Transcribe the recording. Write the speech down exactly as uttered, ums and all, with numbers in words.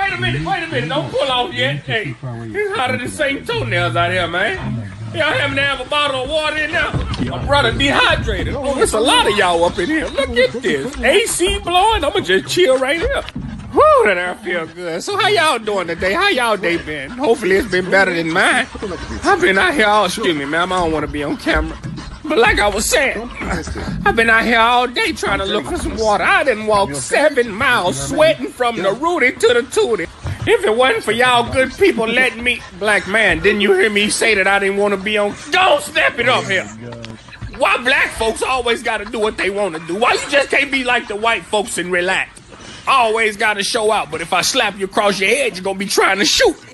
wait a minute, wait a minute. Don't pull off yet. Hey, it's hotter than Saint toenails out here, man. Y'all happen to have a bottle of water in there? My brother dehydrated. Oh, there's a lot of y'all up in here. Look at this. A C blowing. I'ma just chill right here. Whew, that air feel good. So how y'all doing today? How y'all day been? Hopefully it's been better than mine. I've been out here all, excuse me, ma'am. I don't want to be on camera. But like I was saying, I've been out here all day trying to look for some water. I done walked seven miles sweating from the Rudy to the Tootie. If it wasn't for y'all good people letting me... Black man, didn't you hear me say that I didn't want to be on... Don't step it up here. Why black folks always got to do what they want to do? Why you just can't be like the white folks and relax? I always got to show out, but if I slap you across your head, you're going to be trying to shoot.